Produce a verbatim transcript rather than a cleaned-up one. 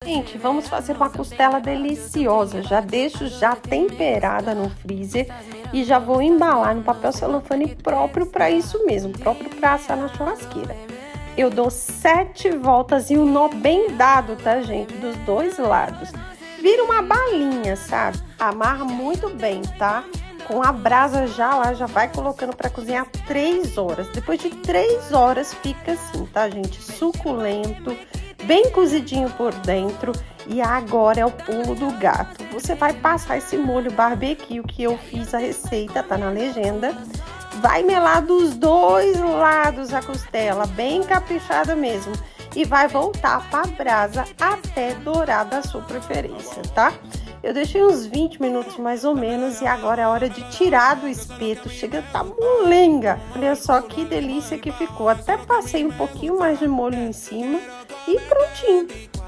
Gente, vamos fazer uma costela deliciosa. Já deixo já temperada no freezer e já vou embalar no papel celofane próprio para isso mesmo, próprio para assar na churrasqueira. Eu dou sete voltas e um nó bem dado, tá, gente? Dos dois lados. Vira uma balinha, sabe? Amarra muito bem, tá? Com a brasa já lá, já vai colocando para cozinhar três horas. Depois de três horas fica assim, tá, gente? Suculento, bem cozidinho por dentro. E agora é o pulo do gato. Você vai passar esse molho barbecue que eu fiz a receita, tá na legenda. Vai melar dos dois lados a costela, bem caprichada mesmo. E vai voltar para a brasa até dourar da sua preferência, tá? Eu deixei uns vinte minutos mais ou menos e agora é hora de tirar do espeto. Chega a tá molenga. Olha só que delícia que ficou. Até passei um pouquinho mais de molho em cima e prontinho.